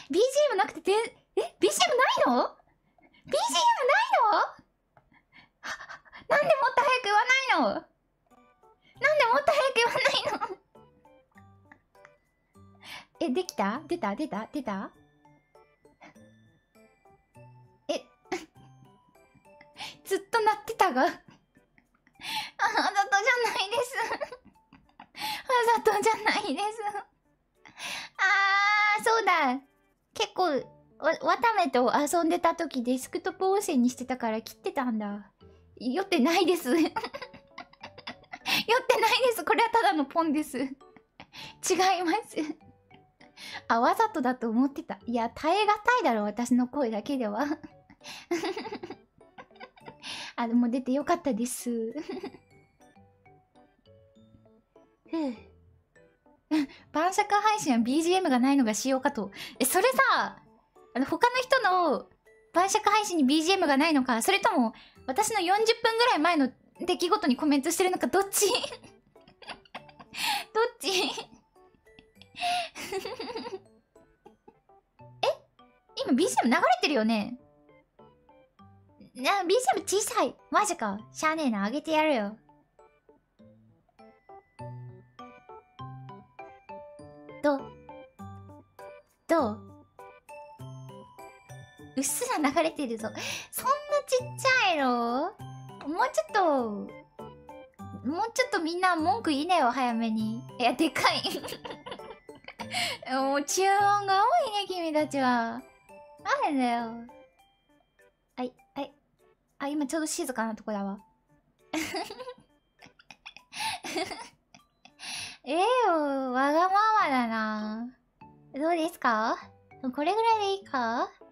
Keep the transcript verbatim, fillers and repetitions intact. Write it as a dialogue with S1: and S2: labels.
S1: ビージーエム なくてて、え ビージーエム ないの ビージーエム ないのなんでもっと早く言わないのなんでもっと早く言わないのえ、できた出た出た出たえずっと鳴ってたがわざとじゃないですわざとじゃないですあー、そうだ結構わ、わためと遊んでた時デスクトップ音声にしてたから切ってたんだ。酔ってないです酔ってないです。これはただのポンです。違いますあ、わざとだと思ってた。いや、耐え難いだろ、私の声だけではあ、でも出てよかったですふう晩酌配信は ビージーエム がないのが仕様かと。え、それさ、あの他の人の晩酌配信に ビージーエム がないのか、それとも私のよんじゅっぷんぐらい前の出来事にコメントしてるのか、どっちどっちえ今 ビージーエム 流れてるよね。な ビージーエム 小さい。マジか。しゃあねえな、あげてやるよ。どうどううっすら流れてるぞ。そんなちっちゃいの？もうちょっと、もうちょっとみんな文句言いなよ、早めに。いや、でかい。もう注文が多いね、君たちは。なんだよ。はい、はい。あ、今ちょうど静かなとこだわ。ええよ、わがままだな。どうですか？これぐらいでいいか？